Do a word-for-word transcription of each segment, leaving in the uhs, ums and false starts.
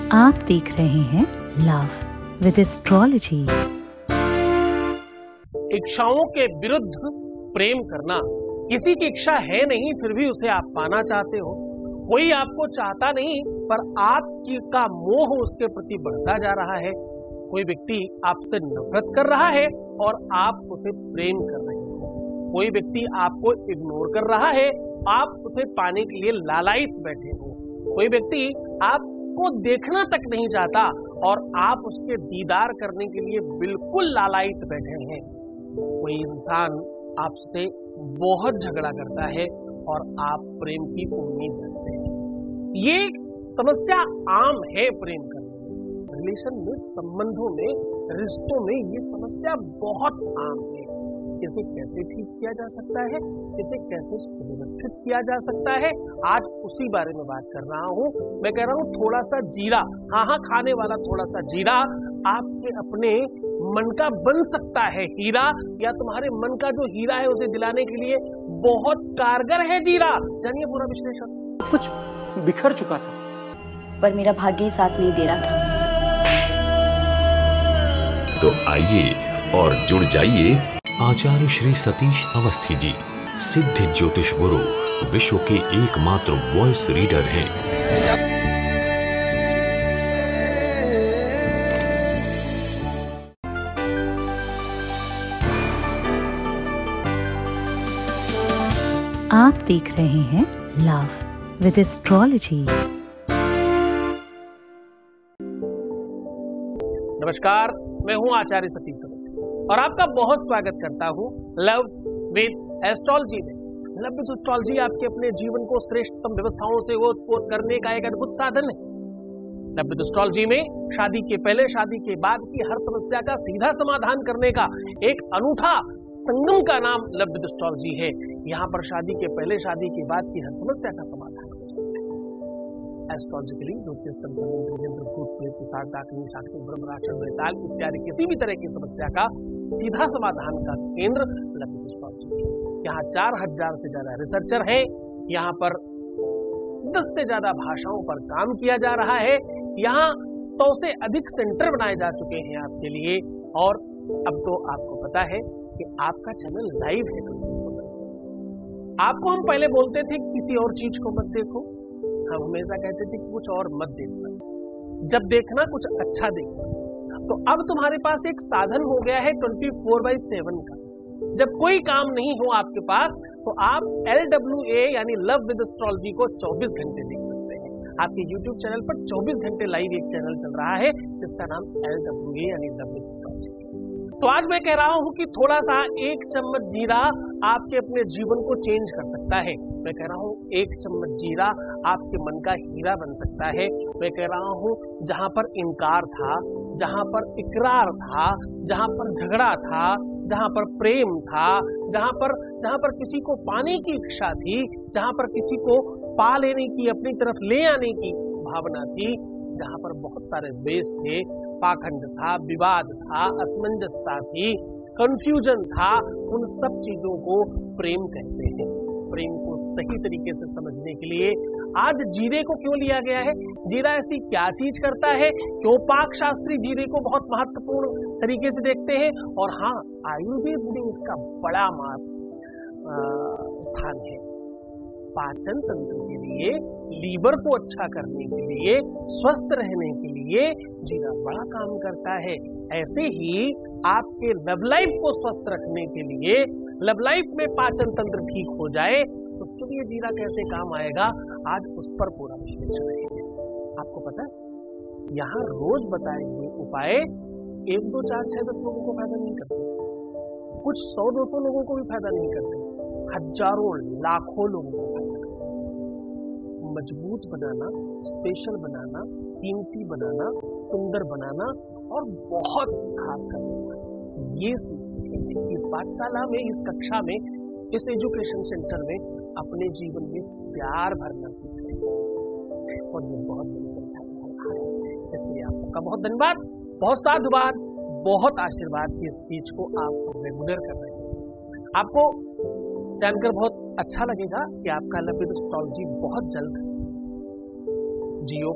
आप देख रहे हैं लव विद एस्ट्रोलॉजी। इच्छाओं के विरुद्ध प्रेम करना, किसी की इच्छा है नहीं फिर भी उसे आप पाना चाहते हो। कोई आपको चाहता नहीं पर आपकी का मोह उसके प्रति बढ़ता जा रहा है। कोई व्यक्ति आपसे नफरत कर रहा है और आप उसे प्रेम कर रहे हो। कोई व्यक्ति आपको इग्नोर कर रहा है, आप उसे पाने के लिए लालायित बैठे हो। कोई व्यक्ति आपको देखना तक नहीं चाहता और आप उसके दीदार करने के लिए बिल्कुल लालायित बैठे हैं। कोई इंसान आपसे बहुत झगड़ा करता है और आप प्रेम की उम्मीद रखते हैं। ये समस्या आम है प्रेम करने में, रिलेशन में, संबंधों में, रिश्तों में ये समस्या बहुत आम है। इसे कैसे ठीक किया जा सकता है, इसे कैसे सुव्यवस्थित किया जा सकता है, आज उसी बारे में बात कर रहा हूँ। मैं कह रहा हूँ थोड़ा सा जीरा, हाँ हाँ खाने वाला थोड़ा सा जीरा आपके अपने मन का बन सकता है हीरा, या तुम्हारे मन का जो हीरा है उसे दिलाने के लिए बहुत कारगर है जीरा। जानिए पूरा विश्लेषण। कुछ बिखर चुका था पर मेरा भाग्य ही साथ नहीं दे रहा था। तो आइए और जुड़ जाइए आचार्य श्री सतीश अवस्थी जी, सिद्ध ज्योतिष गुरु, विश्व के एकमात्र वॉइस रीडर हैं। आप देख रहे हैं लव विद एस्ट्रोलॉजी। नमस्कार, मैं हूं आचार्य सतीश अवस्थी और आपका बहुत स्वागत करता हूं लव विद एस्ट्रोलॉजी में। लव विद एस्ट्रोलॉजी आपके अपने जीवन को श्रेष्ठतम व्यवस्थाओं से ओतप्रोत करने का एक अद्भुत साधन है। लव विद एस्ट्रोलॉजी में शादी के पहले, शादी के बाद की हर समस्या का सीधा समाधान करने का एक अनूठा संगम का नाम लव विद एस्ट्रोलॉजी है। यहाँ पर शादी के पहले, शादी के बाद की हर समस्या का समाधान एस्ट्रोलॉजिकली ज्योतिष तंत्र, भूत प्रेत, पिशाच, डाकनी, शाक्ति, ब्रह्म, राक्षस, बेताल इत्यादि किसी भी तरह की समस्या का सीधा समाधान का केंद्र लव विद एस्ट्रोलॉजी है। यहाँ चार हजार से ज्यादा रिसर्चर हैं। यहाँ पर दस से ज्यादा भाषाओं पर काम किया जा रहा है। यहाँ सौ से अधिक सेंटर बनाए जा चुके हैं आपके लिए। और अब तो आपको पता है कि आपका चैनल लाइव है। आपको हम पहले बोलते थे कि किसी और चीज को मत देखो, हम हमेशा कहते थे कि कुछ और मत देखना, जब देखना कुछ अच्छा देखना। तो अब तुम्हारे पास एक साधन हो गया है ट्वेंटी फोर बाई सेवन का। जब कोई काम नहीं हो आपके पास तो आप एल डब्ल्यू ए यानी लव विद एस्ट्रोलॉजी को चौबीस घंटे देख सकते हैं। आपके यूट्यूब चैनल पर चौबीस घंटे लाइव एक चैनल चल रहा है जिसका नाम एल डब्ल्यू ए यानी लव विद एस्ट्रोलॉजी। तो आज मैं कह रहा हूं कि थोड़ा सा एक चम्मच जीरा आपके अपने जीवन को चेंज कर सकता है। मैं कह रहा हूं एक चम्मच जीरा आपके मन का हीरा बन सकता है। मैं कह रहा हूं जहां पर इनकार था, जहां पर इकरार था, जहां पर झगड़ा था, जहां पर प्रेम था, जहां पर जहां पर किसी को पाने की इच्छा थी, जहां पर किसी को पा लेने की, अपनी तरफ ले आने की भावना थी, जहां पर बहुत सारे द्वेष थे, पाखंड था, विवाद था, असमंजसता थी, कंफ्यूजन था, उन सब चीजों को प्रेम कहते हैं। प्रेम को सही तरीके से समझने के लिए आज जीरे को क्यों लिया गया है, जीरा ऐसी क्या चीज करता है, क्यों पाक शास्त्री जीरे को बहुत महत्वपूर्ण तरीके से देखते हैं। और हाँ, आयुर्वेद में इसका बड़ा महत्व स्थान है। पाचन तंत्र के लिए, लीवर को अच्छा करने के लिए, स्वस्थ रहने के लिए जीरा बड़ा काम करता है। ऐसे ही आपके लव लाइफ को स्वस्थ रखने के लिए, लव लाइफ में पाचन तंत्र ठीक हो जाए, उसके लिए जीरा कैसे काम आएगा, आज उस पर पूरा विश्लेषण है। आपको पता है यहाँ रोज बताए हुए उपाय एक दो चार छह दस लोगों को फायदा नहीं करते, कुछ सौ दो सौ लोगों को भी फायदा नहीं करते, हजारों लाखों लोगों को फायदा करते। मजबूत बनाना, स्पेशल बनाना, कीमती बनाना, सुंदर बनाना और बहुत खास करना, ये सीखते इस पाठशाला में, इस कक्षा में, इस एजुकेशन सेंटर में अपने जीवन में प्यार भरना सीखते हैं। और ये बहुत बड़ी संख्या है। इसलिए आप सबका बहुत धन्यवाद, बहुत साधुवाद, बहुत आशीर्वाद की इस चीज को आप रेगुलर कर रहे हैं। आपको जानकर बहुत अच्छा लगेगा कि आपका लव विद एस्ट्रोलॉजी बहुत जल्द जियो पर,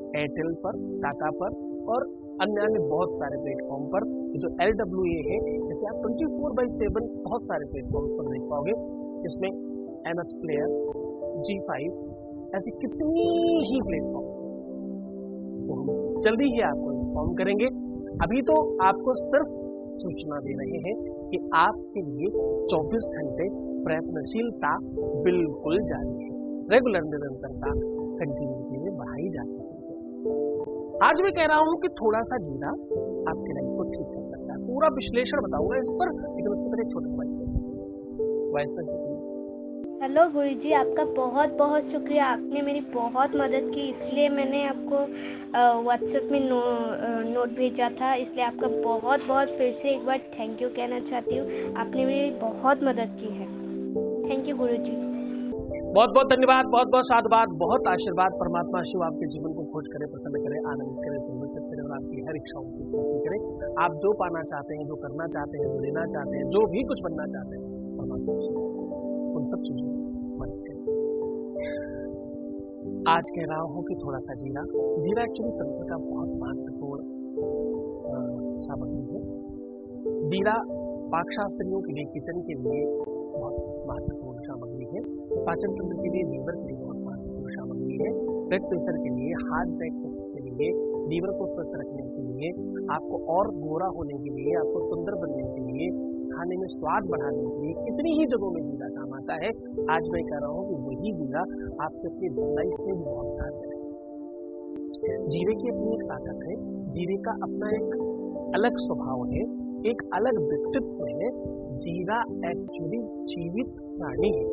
एयरटेल पर, टाटा पर और अन्य अन्य बहुत सारे प्लेटफॉर्म पर जो एल डब्ल्यू ए है, इसे आप ट्वेंटी फोर बाई सेवन बहुत सारे प्लेटफॉर्म पर देख पाओगे। इसमें M X player, Zee five, ऐसी कितनी ही प्लेटफॉर्म्स हैं, तो हम जल्दी ही आपको इन्फॉर्म करेंगे। अभी तो आपको सिर्फ सूचना दे रहे हैं कि आपके लिए चौबीस घंटे प्रयत्नशीलता बिल्कुल जारी है, रेगुलर निरंतरता कंटिन्यूटी में बढ़ाई जाती है। आज मैं कह रहा हूं कि थोड़ा सा जीना आपके लाइफ को ठीक कर सकता है। पूरा विश्लेषण बताऊंगा इस पर, लेकिन उसके पहले एक छोटा सा vice president vice president hello गुरुजी, आपका बहुत बहुत शुक्रिया। आपने मेरी बहुत मदद की, इसलिए मैंने आपको व्हाट्सएप में नो, नोट भेजा था। इसलिए आपका बहुत बहुत फिर से एक बार थैंक यू कहना चाहती हूँ। आपने मेरी बहुत मदद की है। थैंक यू गुरुजी। बहुत बहुत धन्यवाद, बहुत बहुत साधुवाद, बहुत आशीर्वाद। परमात्मा शिव आपके जीवन को खोज करे, प्रसन्न करे, आनंदित करे, सुनिश्चित करे और आपकी हर इच्छाओं की पूर्ति करे। आप जो पाना चाहते हैं, जो करना चाहते हैं, जो लेना चाहते हैं, जो भी कुछ बनना चाहते हैं, परमात्मा शिव उन सब चीजों में मदद करे। आज कह रहा हूं कि थोड़ा सा जीरा जीरा एक्चुअली तंत्र का बहुत महत्वपूर्ण सामग्री है। जीरा पाकशास्त्रियों के लिए, किचन के लिए बहुत महत्वपूर्ण सामग्री है। पाचन तंत्र के लिए, लीवर के लिए बहुत महत्वपूर्ण सामग्री है। ब्लड प्रेशर के लिए, हार्ट अटैक के लिए, लीवर को स्वस्थ रखने के लिए, आपको और गोरा होने के लिए, आपको सुंदर बनने के लिए, खाने में स्वाद बढ़ाने के लिए कितनी ही जगहों में जीरा काम आता है। आज मैं कह रहा हूँ कि वही जीरा आपके अपनी लाइफ में भी बहुत कारगर है। जीरे की अपनी एक ताकत है, जीरे का अपना एक अलग स्वभाव है, एक अलग व्यक्तित्व है। जीरा एक्चुअली जीवित प्राणी है।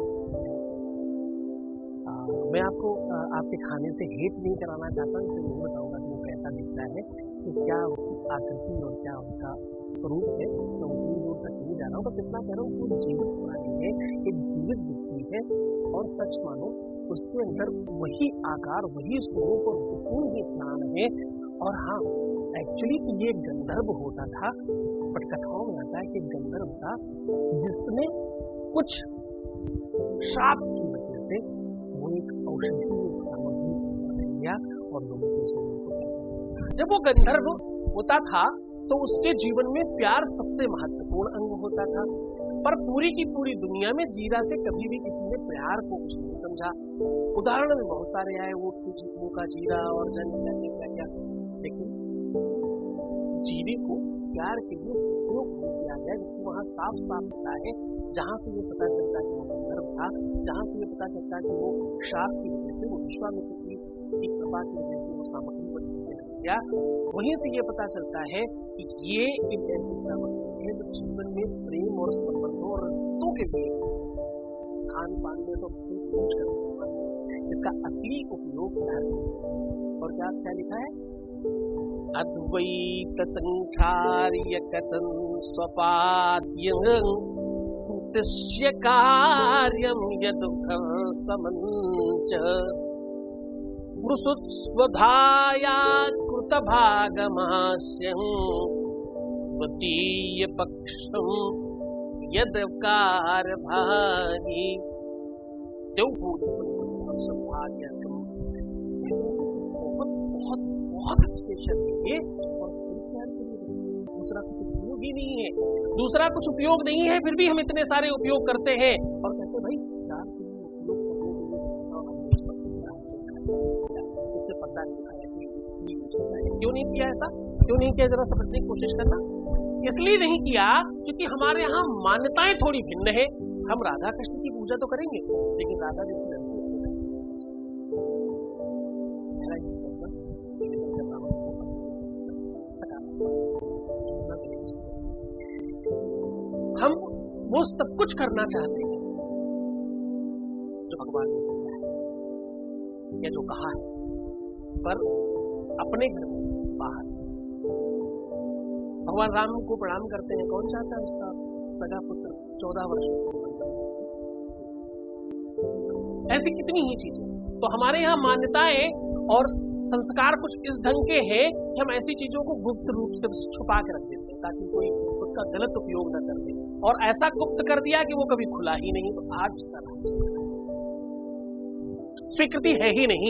आ, मैं आपको आ, आपके खाने से हेट नहीं कराना चाहता, इसलिए नहीं बताऊंगा कि वो कैसा दिखता है, कि क्या उसकी आकृति और क्या उसका स्वरूप है। तो उतनी दूर तक नहीं जा रहा हूँ, बस इतना कह रहा हूँ कि वो जीवित प्राणी है, एक जीवित व्यक्ति है। और सच मानो उसके अंदर वही आकार, वही स्वरूप और सुकून ही प्राण है। और हाँ, एक्चुअली ये गंधर्व होता था, बट कथाओं में आता है कि गंधर्व था जिसने कुछ श्राप की वजह से वो एक औषधि, एक सामग्री बन गया और लोगों के जीवन को। जब वो गंधर्व होता था तो उसके जीवन में प्यार सबसे महत्वपूर्ण अंग होता था, पर पूरी की पूरी दुनिया में जीरा से कभी भी किसी ने प्यार को कुछ नहीं समझा। उदाहरण में बहुत सारे आए, वो जीवों का जीरा और जन क्या क्या, लेकिन जीरे को प्यार के लिए उपयोग किया गया, क्योंकि वहां साफ साफ होता है, जहां से ये पता चलता है कि वो गंधर्व था, जहां से ये पता चलता है कि वो शाप की वजह से, वो विश्वामित्र की कृपा की वजह से वो सामग्री पर गया, वहीं से ये पता चलता है कि ये एक ऐसी सामग्री है जो जीवन में प्रेम और संबंधों और रिश्तों के लिए खान पान में तो यूज करते हैं। इसका असली उपयोग क्या है और क्या क्या लिखा है? अद्वैत संख्यार्य कथन स्वपाद्यं तस्य कार्यं यदुःखं समञ्च मृषुस्वधाया कृतभागमास्यं द्वितीयपक्षं यदकारभारी बहुत बहुत बहुत स्पेशल है ये, और दूसरा कुछ उपयोग ही नहीं है, दूसरा कुछ उपयोग नहीं है, फिर भी हम इतने सारे उपयोग करते हैं और कहते भाई प्यार के लिए उपयोग करने के लिए इससे पता नहीं है कि इसलिए क्यों नहीं किया ऐसा, क्यों नहीं किया, जरा समझने की कोशिश करना। इसलिए नहीं किया क्योंकि हमारे यहाँ मान्यताएं थोड़ी भिन्न है। हम राधा कृष्ण की पूजा तो करेंगे, लेकिन राधा जैसी लड़की हम वो सब कुछ करना चाहते हैं जो भगवान ने किया है या जो कहा है, पर अपने घर में बाहर। भगवान राम को प्रणाम करते हैं, कौन चाहता है उसका सगा पुत्र चौदह वर्ष में? ऐसी कितनी ही चीजें। तो हमारे यहाँ मान्यताएं और संस्कार कुछ इस ढंग के हैं कि हम ऐसी चीजों को गुप्त रूप से छुपा के रख देते हैं ताकि कोई उसका गलत उपयोग न कर दे, और ऐसा गुप्त कर दिया कि वो कभी खुला ही नहीं। तो आज उसका रहस्य स्वीकृति है ही नहीं,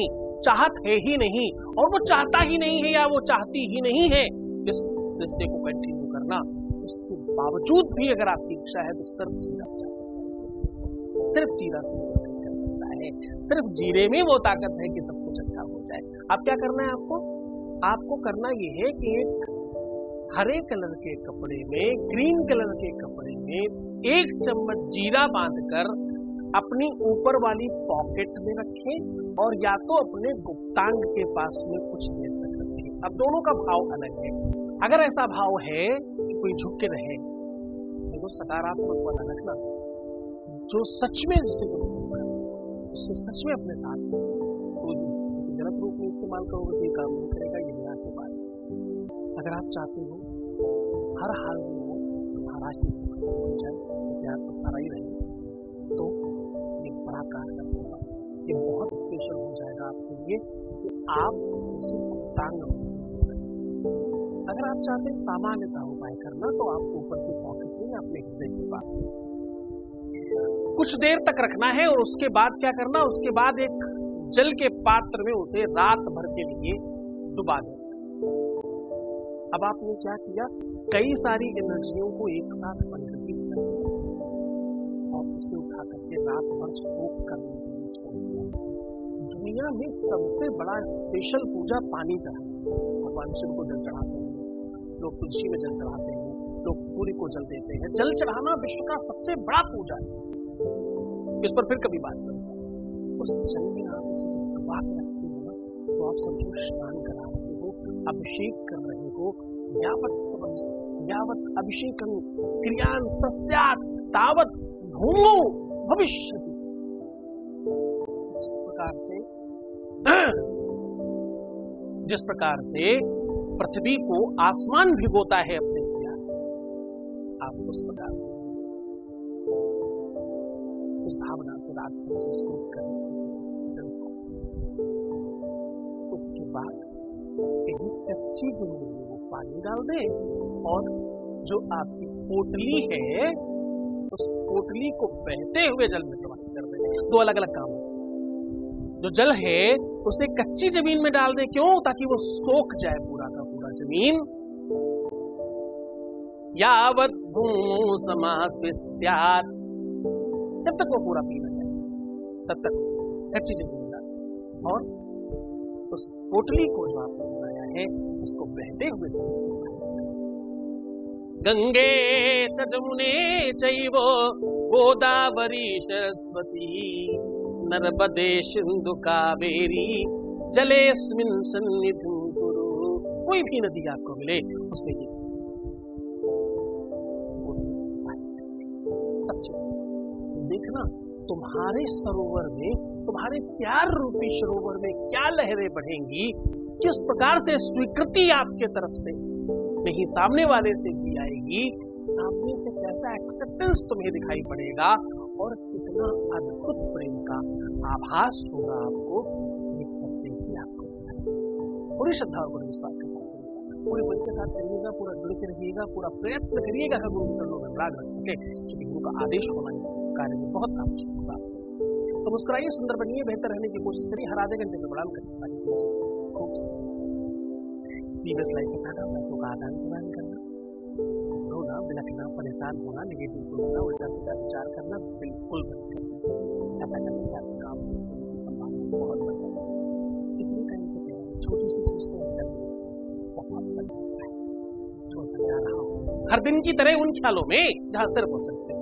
चाहत है ही नहीं और वो चाहता ही नहीं है या वो चाहती ही नहीं है इस रिश्ते को कंटिन्यू करना, उसके बावजूद भी अगर आपकी इच्छा है तो सिर्फ जीरा बचा सकता है, सिर्फ जीरा से मुश्किल कर सकता है, सिर्फ जीरे में वो ताकत है कि सब कुछ अच्छा हो जाए। अब क्या करना है आपको? आपको करना ये है कि एक हरे कलर के कपड़े में, ग्रीन कलर के कपड़े में एक चम्मच जीरा बांधकर अपनी ऊपर वाली पॉकेट में रखें और या तो अपने गुप्तांग के पास में कुछ देर तक रखें। अब दोनों का भाव अलग है। अगर ऐसा भाव है कि कोई झुक के रहे, तो सकारात्मक वाला रखना, जो सच में जिससे उससे सच में अपने साथ कोई किसी गलत रूप में इस्तेमाल करोगे तो ये काम नहीं करेगा, ये मेरा के बात। अगर आप चाहते हो हर हाल में वो तुम्हारा ही हो जाए, प्यार तुम्हारा ही रहे, तो ये बड़ा कारगर होगा, ये बहुत स्पेशल हो जाएगा आपके लिए कि आप उसे गुप्तांग। अगर आप चाहते हैं सामान्यता उपाय करना तो आप ऊपर की पॉकेट में अपने हृदय के पास में कुछ देर तक रखना है और उसके बाद क्या करना, उसके बाद एक जल के पात्र में उसे रात भर के लिए डुबा देना। अब आपने क्या किया, कई सारी एनर्जियों को एक साथ संगठित कर दिया और उसे उठा करके रात भर सोख करने के लिए छोड़ दिया। दुनिया में सबसे बड़ा स्पेशल पूजा पानी चढ़ाना, भगवान शिव को जल चढ़ाते हैं, लोग तुलसी में जल चढ़ाते हैं, लोग सूर्य को जल देते हैं। जल चढ़ाना विश्व का सबसे बड़ा पूजा है, इस पर फिर कभी बात करेंगे। उस जल में आप उसे जब डुबा के रखते हो ना, तो आप समझो स्नान करा रहे हो, अभिषेक कर रहे हो, यावत समझ यावत अभिषेकं क्रियान सस्यात् तावत भूमो भविष्यति। जिस प्रकार से जिस प्रकार से पृथ्वी को आसमान भिगोता है अपने प्यार, आप उस प्रकार से उस भावना से रात भर से सोच कर उस जल को, उसके बाद कहीं कच्ची जमीन में वो पानी डाल दे और जो आपकी पोटली है उस पोटली को बहते हुए जल में प्रवाहित कर दे। दो अलग अलग काम है। जो जल है उसे कच्ची जमीन में डाल दे, क्यों? ताकि वो सोख जाए पूरा का पूरा जमीन। यावत भूमो समाप्स्यात्, जब तक वो पूरा पीना चाहिए तब तक उसे कच्ची जमीन में डाल और उस पोटली को जो आपने बनाया है उसको बहते हुए जमीन में गंगे च जमुने चैव गोदावरी सरस्वती नर्मदे सिंधु कावेरी जलेस्मिन् सन्निधिं कुरु। कोई भी नदी आपको मिले उसमें ये सब चीज देखना, तुम्हारे सरोवर में, तुम्हारे प्यार रूपी सरोवर में क्या लहरें बढ़ेंगी, किस प्रकार से स्वीकृति आपके तरफ से नहीं सामने वाले से भी आएगी, सामने से कैसा एक्सेप्टेंस तुम्हें दिखाई पड़ेगा और कितना अद्भुत प्रेम का आभास होगा आपको, ये करते ही आपको पूरी श्रद्धा और पूरे विश्वास के साथ पूरे मन के साथ करिएगा, पूरा जुड़ के रहिएगा, पूरा प्रयत्न करिएगा कि गुरु के चरणों में राग रख सके, क्योंकि गुरु का आदेश होना इस कार्य में बहुत आवश्यक होगा। तो मुस्कुराइए, सुंदर बनिए, बेहतर रहने की कोशिश करिए, हर आधे घंटे में प्रणाम करने खूब प्रीवियस लाइफ में पैदा पैसों का आदान प्रदान करना, रोना, बिलखना, परेशान होना, निगेटिव सोचना, उल्टा सीधा विचार करना बिल्कुल बंद करना चाहिए। ऐसा करने से आपके काम की संभावना बहुत बढ़ जाती है। कितने टाइम से कह रहा हूँ, छोटी सी चीज को बहुत फर्क पड़ता है। छोड़ना चाह रहा हूँ हर दिन की तरह उन ख्यालों में जहां सिर्फ हो सकते